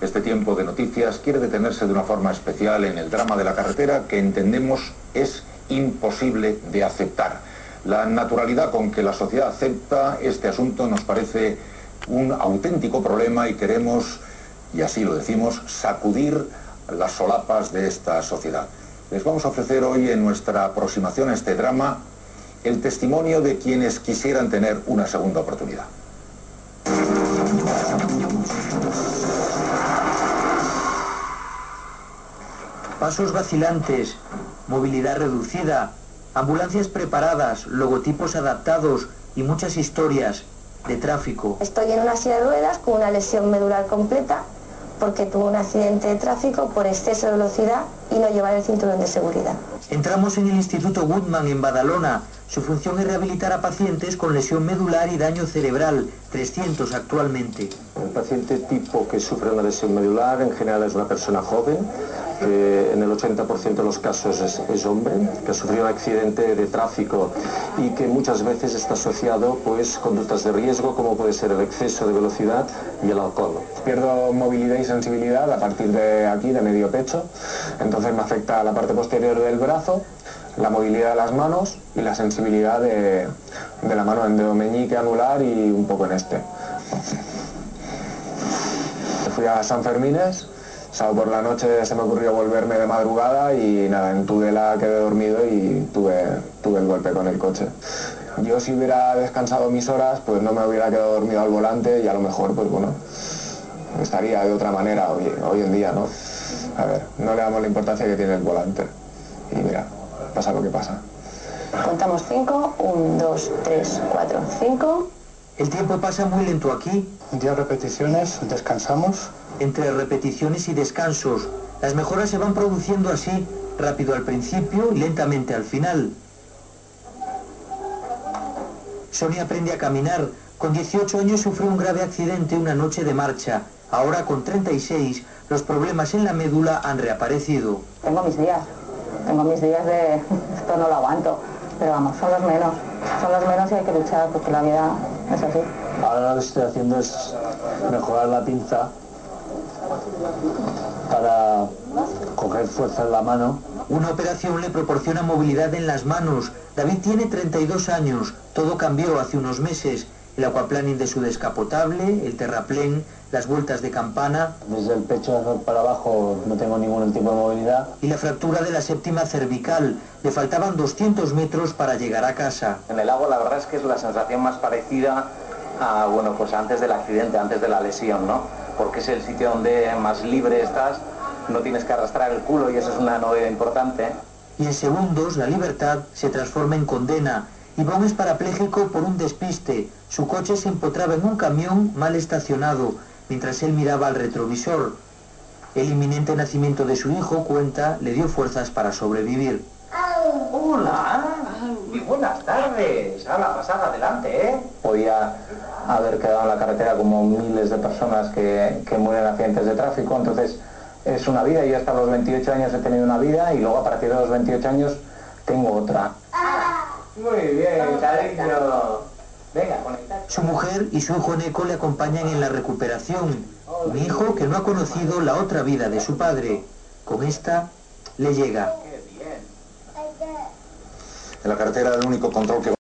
Este tiempo de noticias quiere detenerse de una forma especial en el drama de la carretera que entendemos es imposible de aceptar. La naturalidad con que la sociedad acepta este asunto nos parece un auténtico problema y queremos, y así lo decimos, sacudir las solapas de esta sociedad. Les vamos a ofrecer hoy en nuestra aproximación a este drama el testimonio de quienes quisieran tener una segunda oportunidad. Pasos vacilantes, movilidad reducida, ambulancias preparadas, logotipos adaptados y muchas historias de tráfico. Estoy en una silla de ruedas con una lesión medular completa porque tuve un accidente de tráfico por exceso de velocidad y no llevar el cinturón de seguridad. Entramos en el Instituto Guttmann en Badalona. Su función es rehabilitar a pacientes con lesión medular y daño cerebral, 300 actualmente. El paciente tipo que sufre una lesión medular en general es una persona joven, que en el 80% de los casos es hombre, que ha sufrido un accidente de tráfico y que muchas veces está asociado pues conductas de riesgo como puede ser el exceso de velocidad y el alcohol. Pierdo movilidad y sensibilidad a partir de aquí, de medio pecho, entonces me afecta la parte posterior del brazo, la movilidad de las manos y la sensibilidad de la mano en dedo meñique, anular y un poco en este. Fui a San Fermines, sábado por la noche se me ocurrió volverme de madrugada y nada, en Tudela quedé dormido y tuve el golpe con el coche. Yo si hubiera descansado mis horas, pues no me hubiera quedado dormido al volante y a lo mejor, pues bueno, estaría de otra manera hoy en día, ¿no? A ver, no le damos la importancia que tiene el volante y mira, pasa lo que pasa. Contamos 5, 1, 2, 3, 4, 5. El tiempo pasa muy lento aquí. 10 repeticiones, descansamos. Entre repeticiones y descansos, las mejoras se van produciendo así, rápido al principio y lentamente al final. Sonia aprende a caminar. Con 18 años sufrió un grave accidente una noche de marcha. Ahora, con 36, los problemas en la médula han reaparecido. Tengo mis días de esto no lo aguanto, pero vamos, son los menos y hay que luchar porque la vida es así. Ahora lo que estoy haciendo es mejorar la pinza para coger fuerza en la mano. Una operación le proporciona movilidad en las manos. David tiene 32 años. Todo cambió hace unos meses. El aquaplaning de su descapotable, el terraplén, las vueltas de campana. Desde el pecho para abajo no tengo ningún tipo de movilidad. Y la fractura de la séptima cervical. Le faltaban 200 metros para llegar a casa. En el agua la verdad es que es la sensación más parecida a, bueno, pues antes del accidente, antes de la lesión, ¿no? Porque es el sitio donde más libre estás, no tienes que arrastrar el culo y eso es una novedad importante. Y en segundos la libertad se transforma en condena. Iván es parapléjico por un despiste. Su coche se empotraba en un camión mal estacionado, mientras él miraba al retrovisor. El inminente nacimiento de su hijo, cuenta, le dio fuerzas para sobrevivir. Hola, muy buenas tardes. Hala, pasad adelante, ¿eh? Podía haber quedado en la carretera como miles de personas que mueren en accidentes de tráfico, entonces es una vida. Yo hasta los 28 años he tenido una vida y luego a partir de los 28 años tengo otra. Muy bien, cariño. Venga, conectad. Su mujer y su hijo Neko le acompañan en la recuperación. Un hijo que no ha conocido la otra vida de su padre. Con esta le llega. En la carretera el único control que